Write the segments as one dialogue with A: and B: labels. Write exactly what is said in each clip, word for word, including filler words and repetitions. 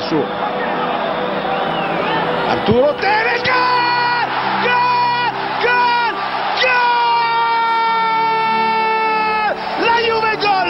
A: su Arturo Tevez, gol! Gol! Gol! Gol! La Juve gol!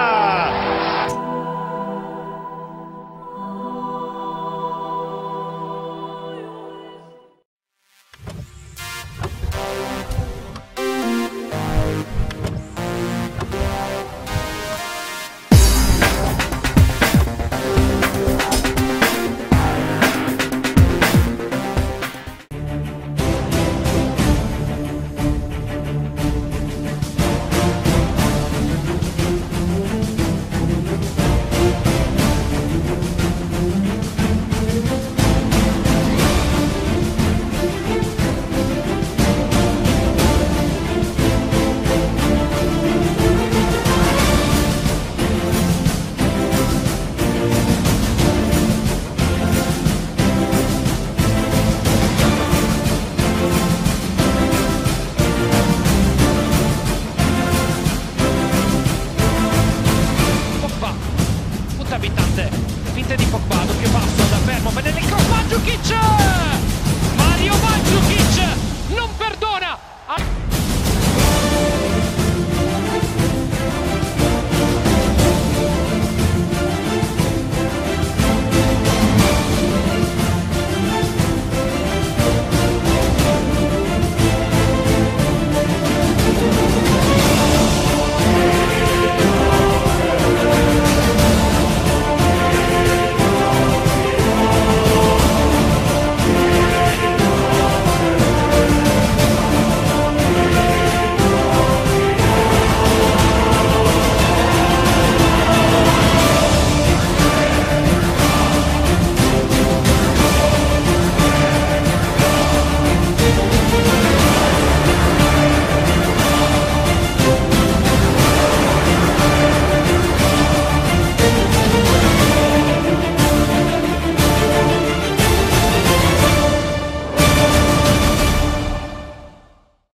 B: Abitante, finte di Pogba, doppio passo da fermo, bene il cross, Mandzukic! Mario Mandzukic!